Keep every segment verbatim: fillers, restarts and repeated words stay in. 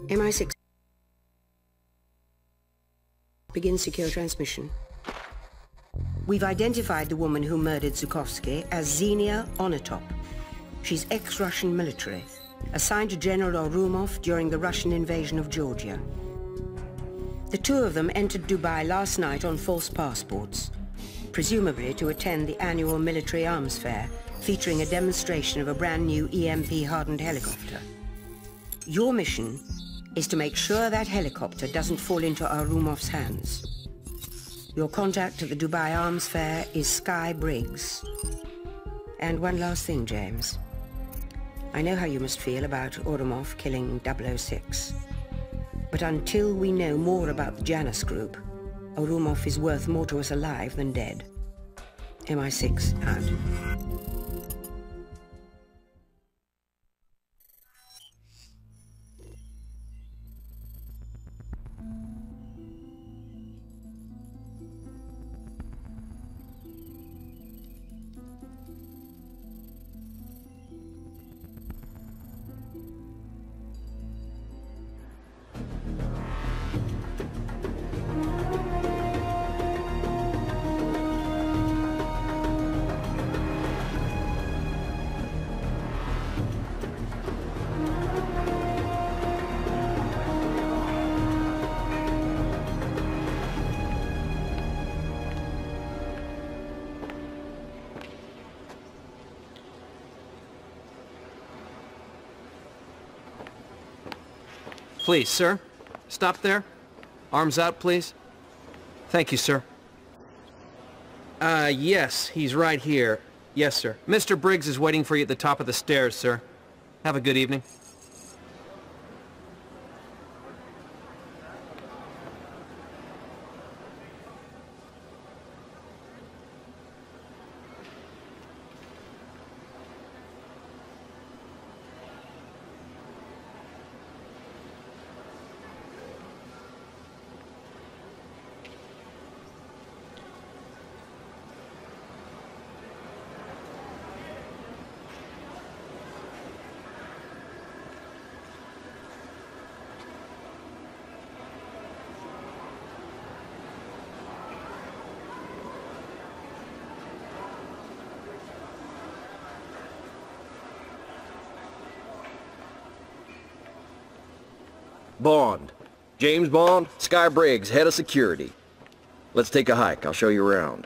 M I six. Begin secure transmission. We've identified the woman who murdered Zhukovsky as Xenia Onatop. She's ex-Russian military, assigned to General Orumov during the Russian invasion of Georgia. The two of them entered Dubai last night on false passports, presumably to attend the annual military arms fair, featuring a demonstration of a brand new E M P-hardened helicopter. Your mission is to make sure that helicopter doesn't fall into Orumov's hands. Your contact at the Dubai Arms Fair is Sky Briggs. And one last thing, James. I know how you must feel about Orumov killing double oh six. But until we know more about the Janus Group, Orumov is worth more to us alive than dead. M I six out. Please, sir. Stop there. Arms out, please. Thank you, sir. Uh, yes, he's right here. Yes, sir. Mister Briggs is waiting for you at the top of the stairs, sir. Have a good evening. Bond. James Bond, Sky Briggs, head of security. Let's take a hike. I'll show you around.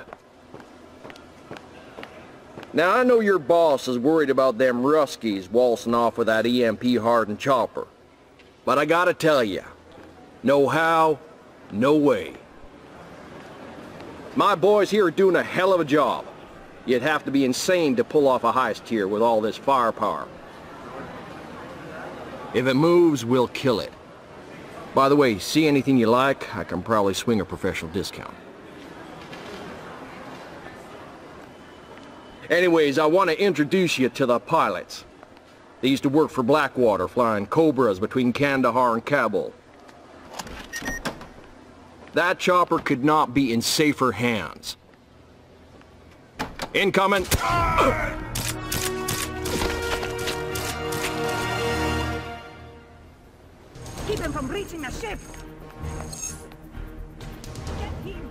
Now, I know your boss is worried about them Ruskies waltzing off with that E M P-hardened chopper. But I gotta tell you, no how, no way. My boys here are doing a hell of a job. You'd have to be insane to pull off a heist here with all this firepower. If it moves, we'll kill it. By the way, see anything you like, I can probably swing a professional discount. Anyways, I want to introduce you to the pilots. They used to work for Blackwater, flying Cobras between Kandahar and Kabul. That chopper could not be in safer hands. Incoming! Keep him from reaching the ship! Get him!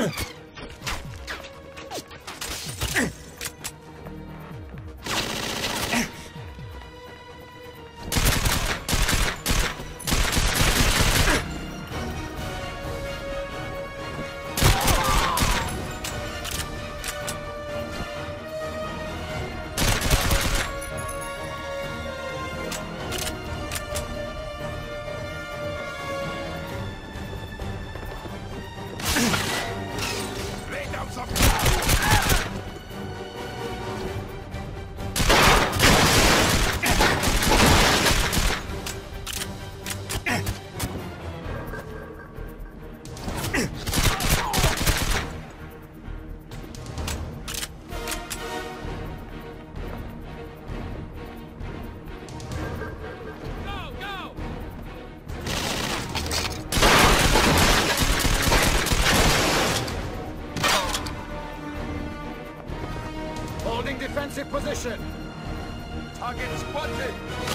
Holding defensive position. Target spotted.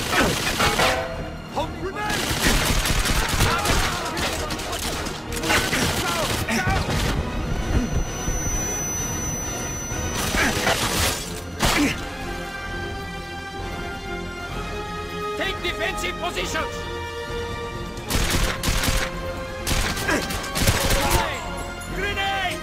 Hold grenade. Go, go. Take defensive positions. Grenade. Grenade.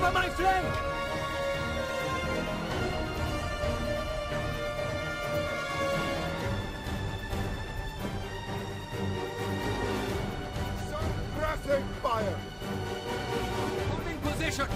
Cover my flank! Suppressing fire! Holding position!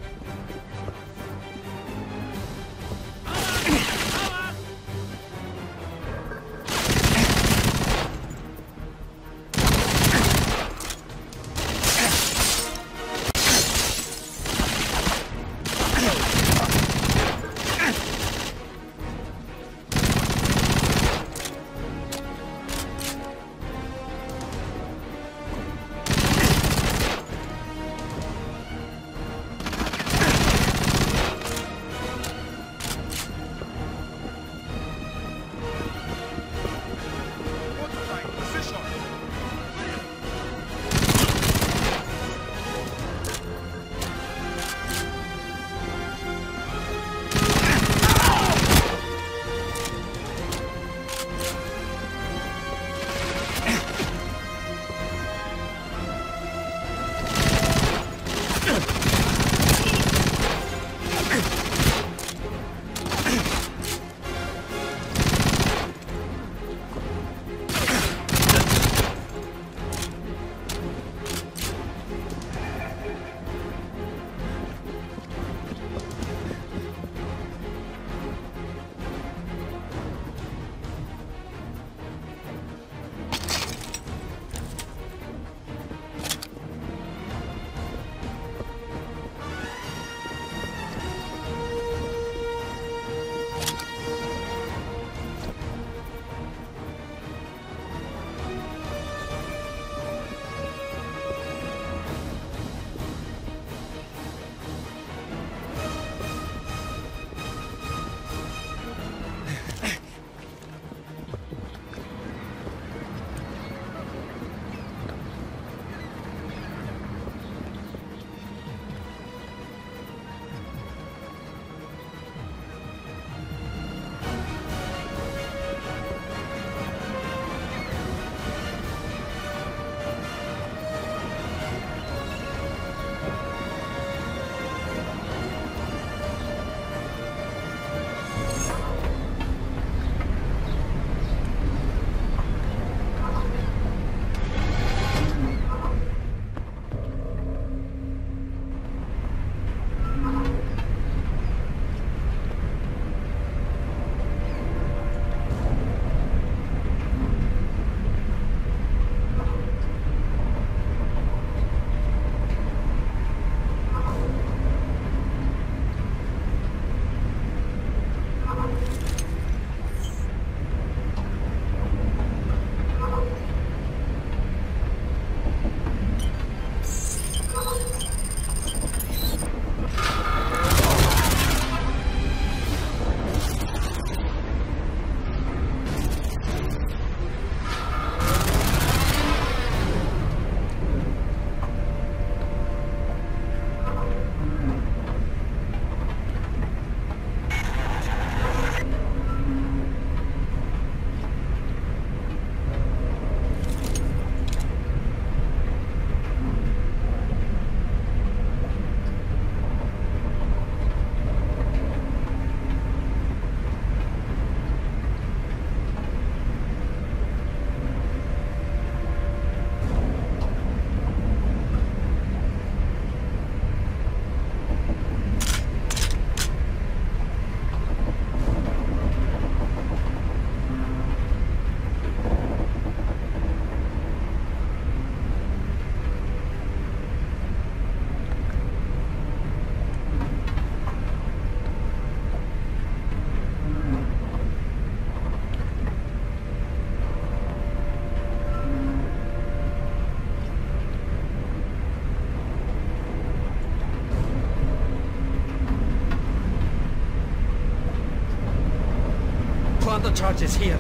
Plant the charges here.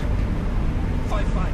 five five.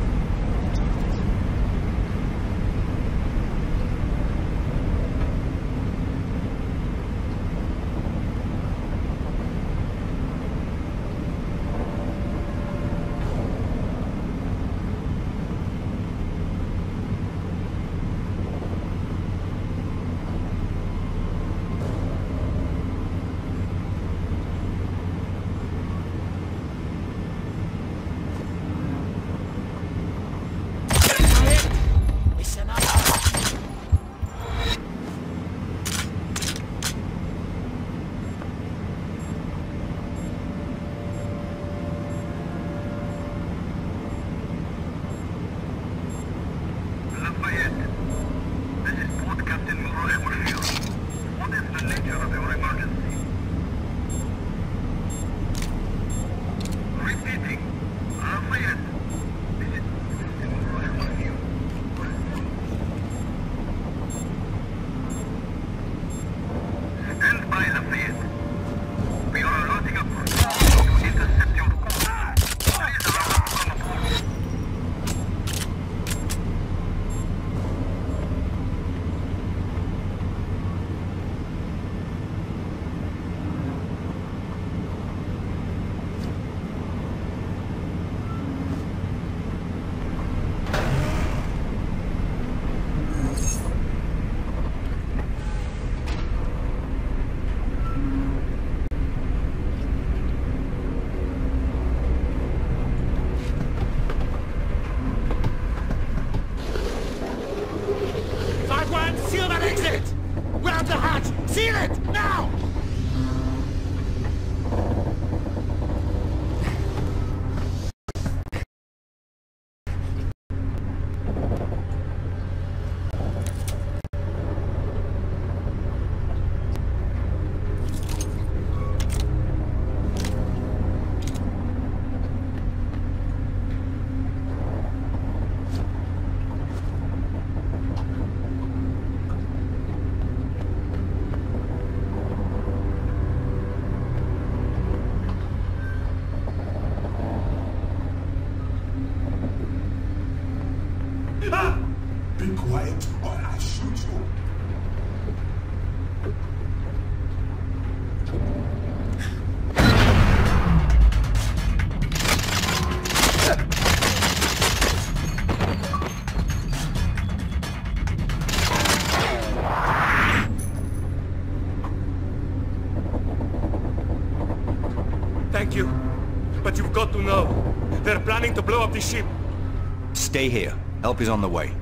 you. But you've got to know, they're planning to blow up the ship. Stay here. Help is on the way.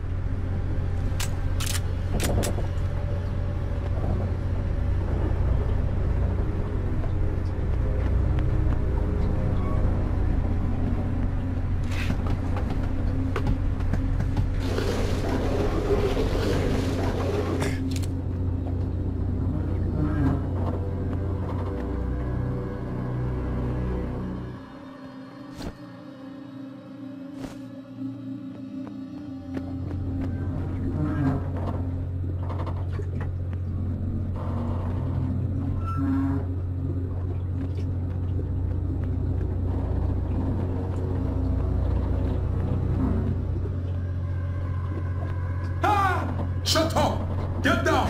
Shut up! Get down!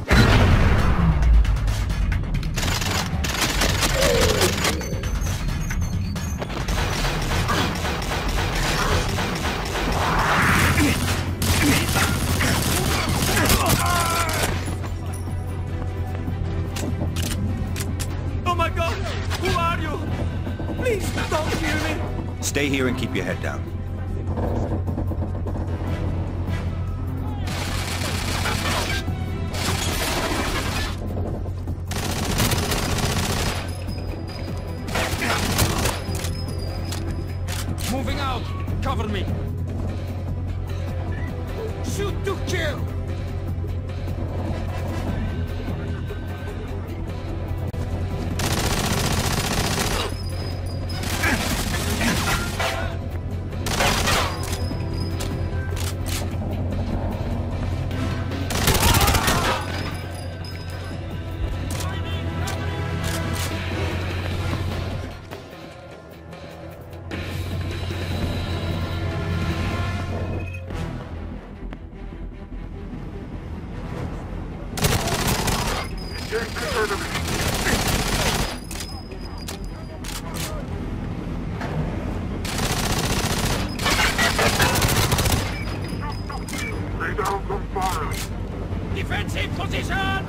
Oh my God! Who are you? Please don't kill me! Stay here and keep your head down. Moving out! Cover me! Shoot to kill! Lay down some fire! Defensive position!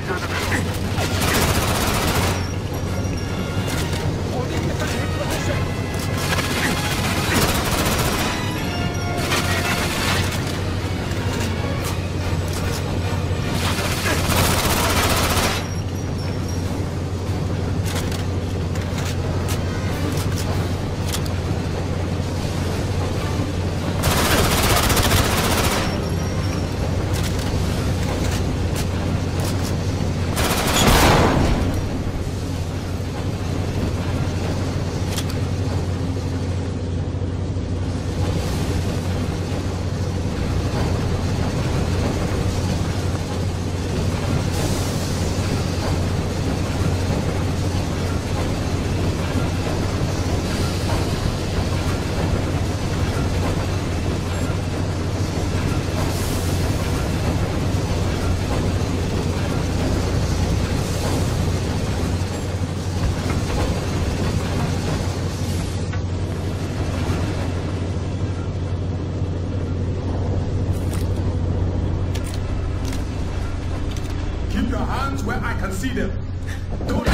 Where I can see them. Don't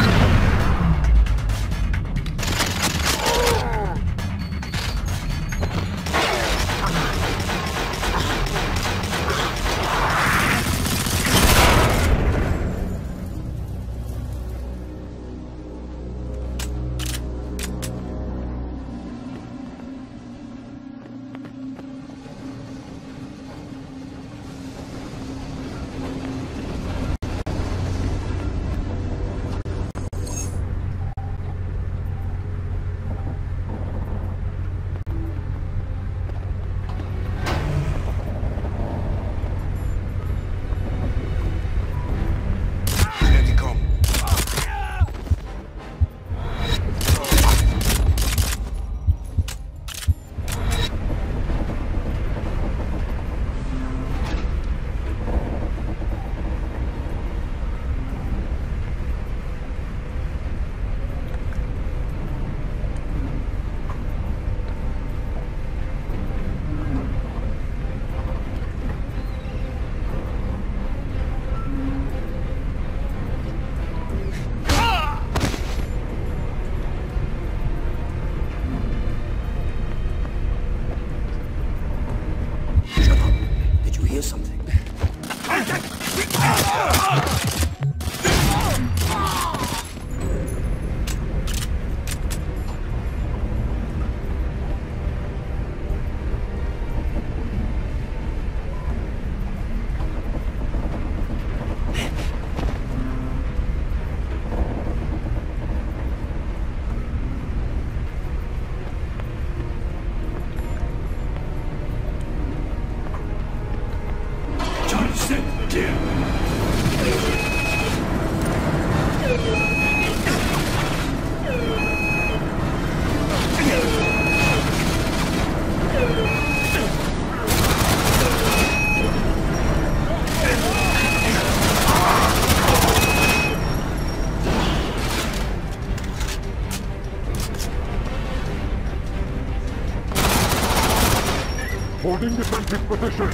Holding defensive position.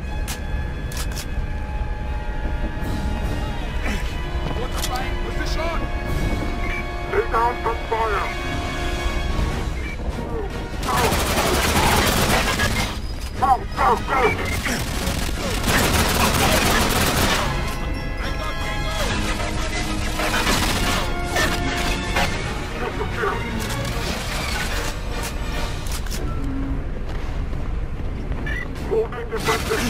Fortifying position. Take down some fire. Go, go, go! Holding defensive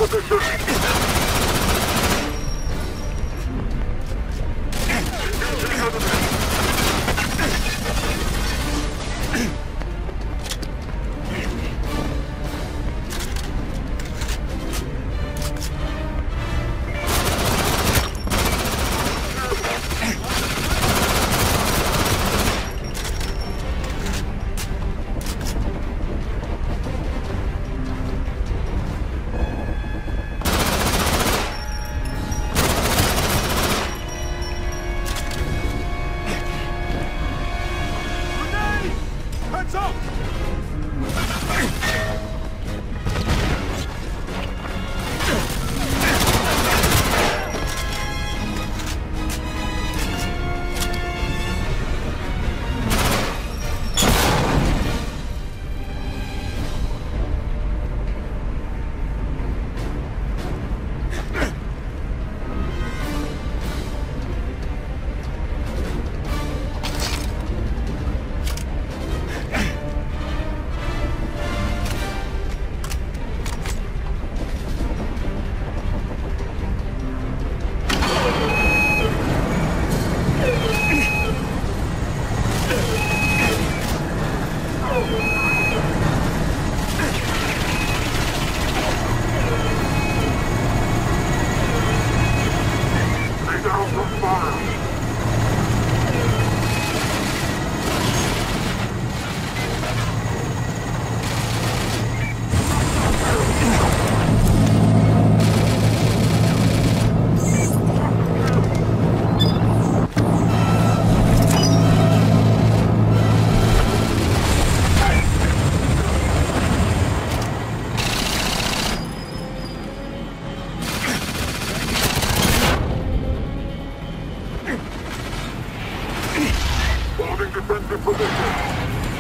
defensive position.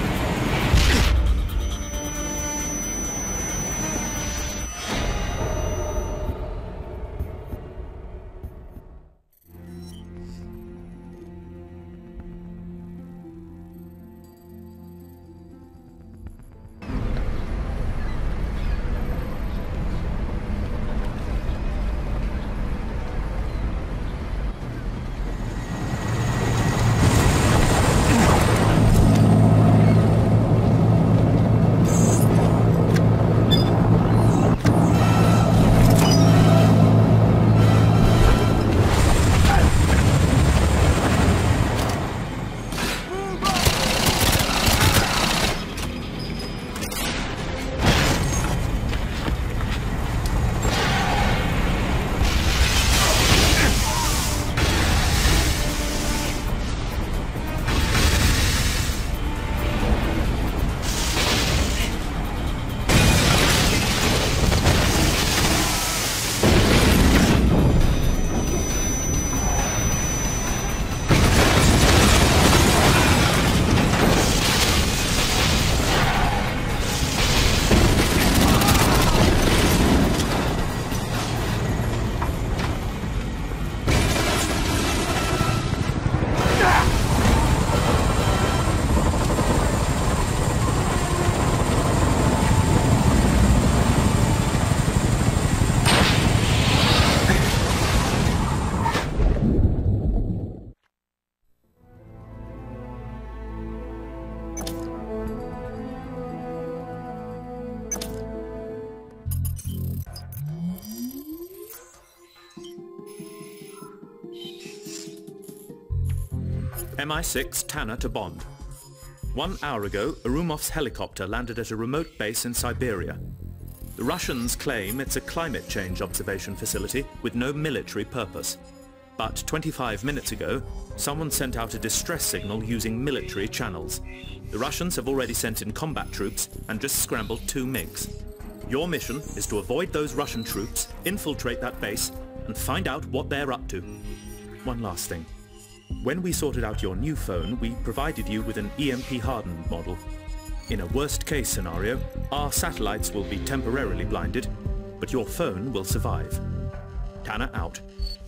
M I six Tanner to Bond. One hour ago, Arumov's helicopter landed at a remote base in Siberia. The Russians claim it's a climate change observation facility with no military purpose. But twenty-five minutes ago, someone sent out a distress signal using military channels. The Russians have already sent in combat troops and just scrambled two MiGs. Your mission is to avoid those Russian troops, infiltrate that base, and find out what they're up to. One last thing. When we sorted out your new phone, we provided you with an E M P-hardened model. In a worst-case scenario, our satellites will be temporarily blinded, but your phone will survive. Tanner out.